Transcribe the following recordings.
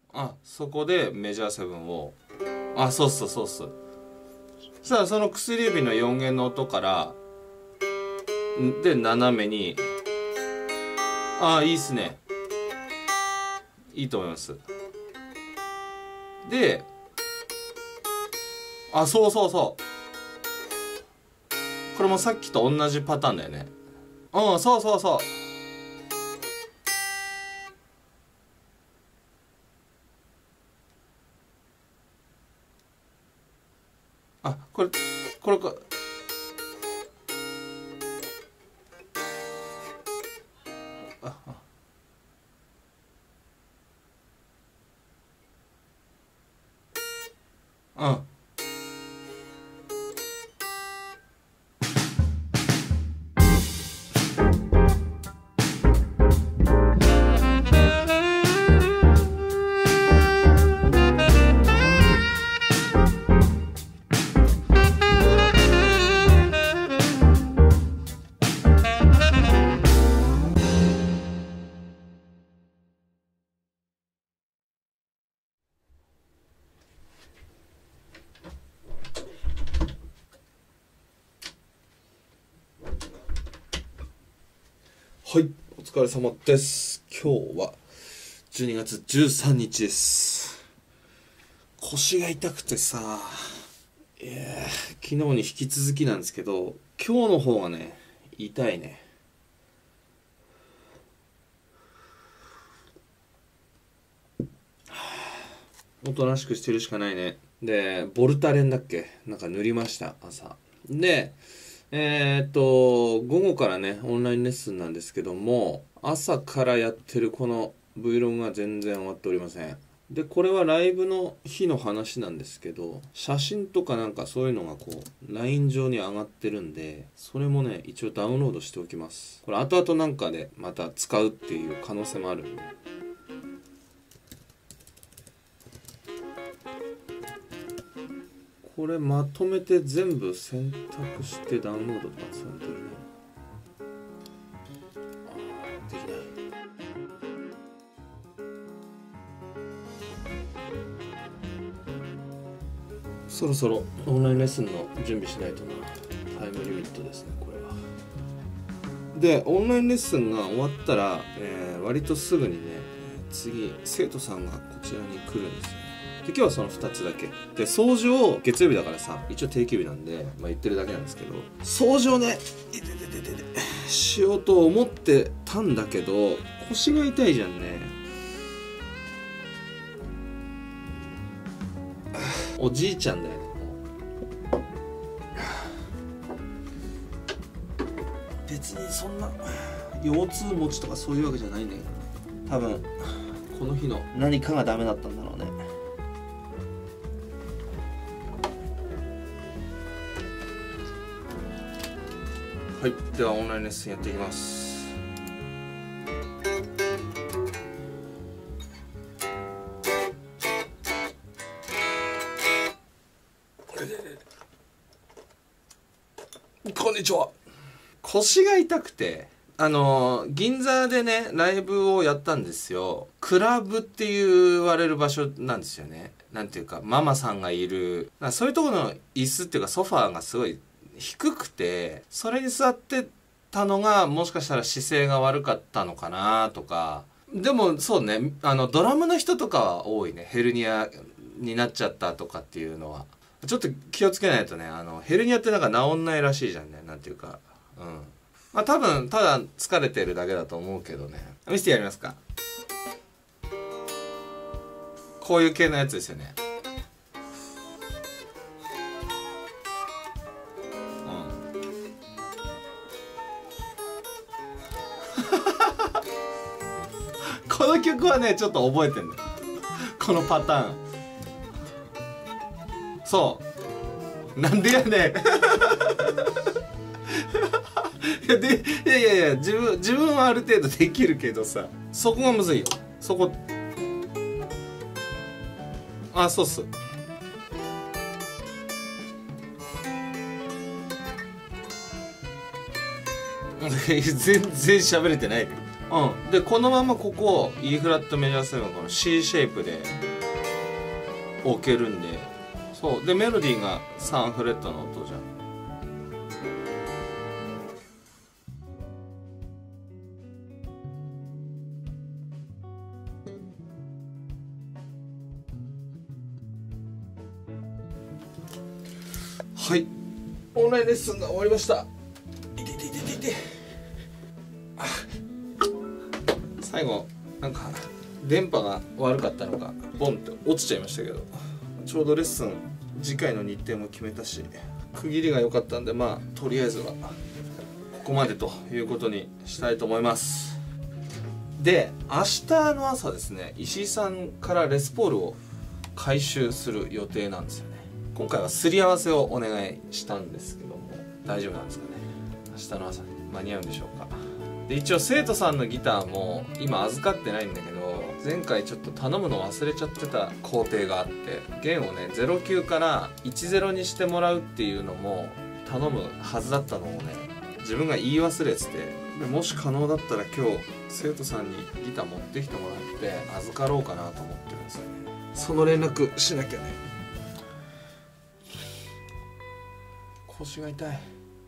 そこでメジャーセブンを、そうっすそうっす。そしたらその薬指の4弦の音からで斜めに、いいっすね、いいと思います。で、そうそうそう、これもさっきと同じパターンだよね。そうそうそう。これうん。はい、お疲れ様です。今日は12月13日です。腰が痛くてさ、昨日に引き続きなんですけど、今日の方がね、痛いね。おとなしくしてるしかないね。で、ボルタレンだっけ、なんか塗りました、朝。で、午後からね、オンラインレッスンなんですけども、朝からやってるこの Vlog が全然終わっておりません。で、これはライブの日の話なんですけど、写真とかなんかそういうのがこう、LINE 上に上がってるんで、それもね、一応ダウンロードしておきます。これ後々なんかでまた使うっていう可能性もあるんで。これまとめて全部選択してダウンロードとかされてるね。できない。そろそろオンラインレッスンの準備しないとな。タイムリミットですね、これは。で、オンラインレッスンが終わったら、割とすぐにね、次生徒さんがこちらに来るんですよ。で、今日はその2つだけで、掃除を月曜日だからさ、一応定休日なんで、言ってるだけなんですけど、掃除をねしようと思ってたんだけど、腰が痛いじゃんね。おじいちゃんだよね、もう。別にそんな腰痛持ちとかそういうわけじゃないんだけど、多分この日の何かがダメだったんだろうね。はい、ではオンラインレッスンやっていきます。こんにちは。腰が痛くて、銀座でねライブをやったんですよ。クラブって言われる場所なんですよね。なんていうかママさんがいる、そういうところの椅子っていうかソファーがすごい低くて、それに座ってたのがもしかしたら姿勢が悪かったのかなとか。でもそうね、ドラムの人とかは多いね、ヘルニアになっちゃったとかっていうのは。ちょっと気をつけないとね、ヘルニアってなんか治んないらしいじゃんね。なんていうか、多分ただ疲れてるだけだと思うけどね。見せてやりますか。こういう系のやつですよね。この曲はねちょっと覚えてんだよ、このパターン。そうなんでやねんいや自分はある程度できるけどさ、そこがむずいよ。そこそうっす。全然喋れてない。 うんでこのままここを E フラットメジャー7この C シェイプで置けるんで、そうでメロディーが3フレットの音じゃん。はい、オンラインレッスンが終わりました。いていていていていて。最後なんか電波が悪かったのかボンって落ちちゃいましたけど、ちょうどレッスン次回の日程も決めたし区切りが良かったんで、まあとりあえずはここまでということにしたいと思います。で明日の朝ですね、石井さんからレスポールを回収する予定なんですよね。今回はすり合わせをお願いしたんですけども、大丈夫なんですかね。明日の朝間に合うんでしょうか。で一応生徒さんのギターも今預かってないんだけど、前回ちょっと頼むの忘れちゃってた工程があって、弦をね09から10にしてもらうっていうのも頼むはずだったのをね自分が言い忘れてて、でもし可能だったら今日生徒さんにギター持ってきてもらって預かろうかなと思ってるんですよね。その連絡しなきゃね。腰が痛い。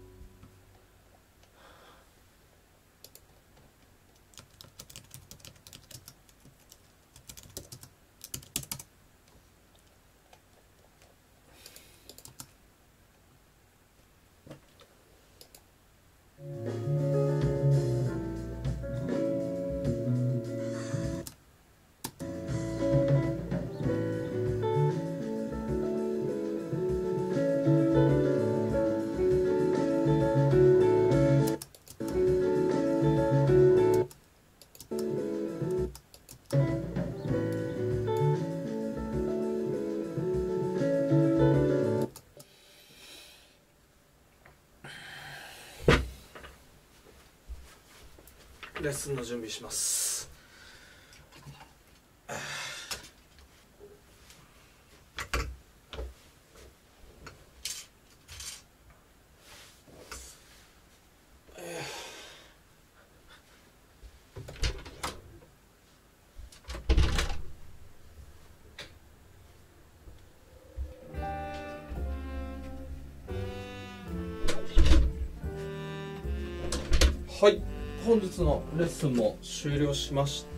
レッスンの準備します。はい、本日のレッスンも終了しました。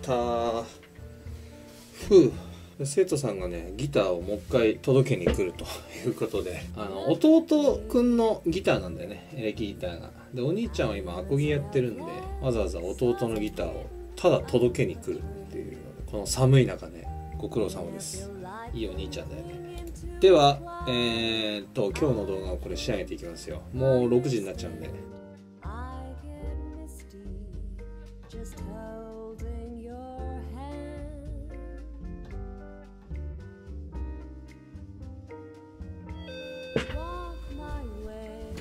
生徒さんがねギターをもう一回届けに来るということで、弟くんのギターなんだよね、エレキギターが。でお兄ちゃんは今アコギやってるんで、わざわざ弟のギターをただ届けに来るっていうので、この寒い中ねご苦労様です。いいお兄ちゃんだよね。では今日の動画をこれ仕上げていきますよ。もう6時になっちゃうんで。Just holding your hand. Walk my way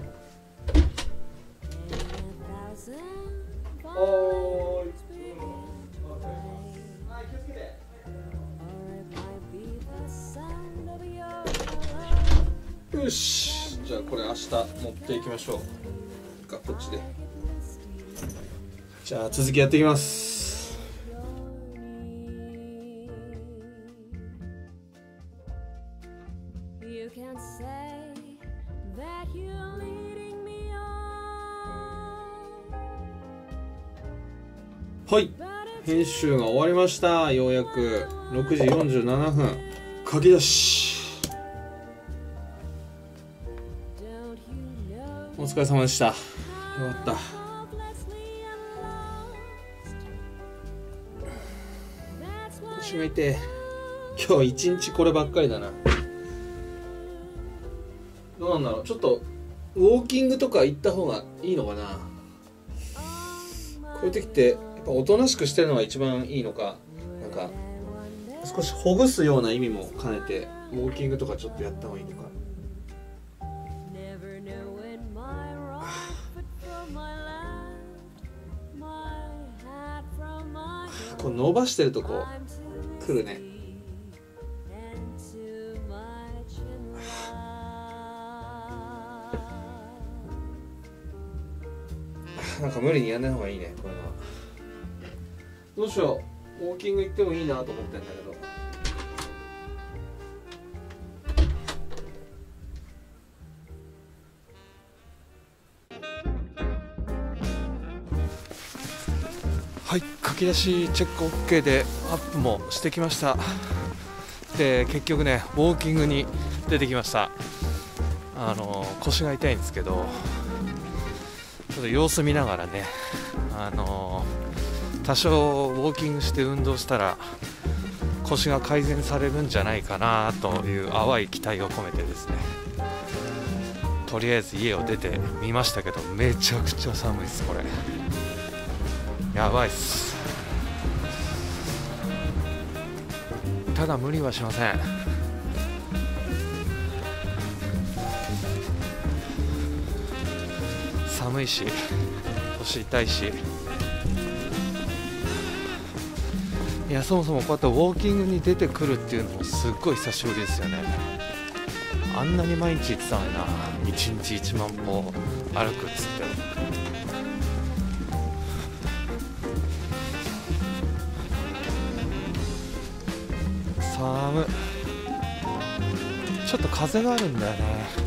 in 1,000 volts or it might be the sound of your love. よし、じゃあこれ明日持っていきましょうか。こっちで。じゃあ続きやっていきます。はい、編集が終わりました。ようやく6時47分書き出し。お疲れ様でした。よかった。腰が痛い。今日一日こればっかりだな。どうなんだろう、ちょっとウォーキングとか行った方がいいのかな。こういう時ってやっぱおとなしくしてるのが一番いいのか、なんか少しほぐすような意味も兼ねてウォーキングとかちょっとやった方がいいのか。こう伸ばしてるとこう来るね。なんか無理にやんない方がいいね、これは。 どうしよう、ウォーキング行ってもいいなと思ってんだけど。はい、書き出しチェック OK でアップもしてきました。で結局ねウォーキングに出てきました。腰が痛いんですけど、ちょっと様子見ながらね、多少ウォーキングして運動したら腰が改善されるんじゃないかなという淡い期待を込めてですね、とりあえず家を出てみましたけど、めちゃくちゃ寒いです。これやばいっす。ただ無理はしません。寒いし腰痛いし、いやそもそもこうやってウォーキングに出てくるっていうのもすっごい久しぶりですよね。あんなに毎日言ってたのにな、1日1万歩歩くっつって。寒い。ちょっと風があるんだよね。